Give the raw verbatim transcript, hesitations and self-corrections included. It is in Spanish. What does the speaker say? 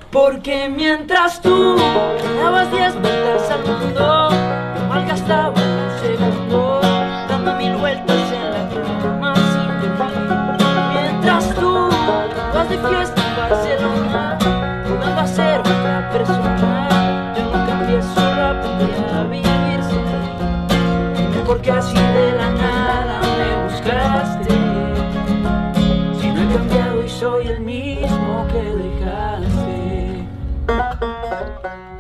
Porque mientras tú dabas diez vueltas al mundo, yo malgastaba un segundo dando mil vueltas en la cama sin dormir. Mientras tú vas de fiesta en Barcelona, jugando a ser otra persona, yo nunca empiezo a aprender a vivir sin ti. Porque así de la nada me buscaste, si no he cambiado y soy el mismo que dejaste.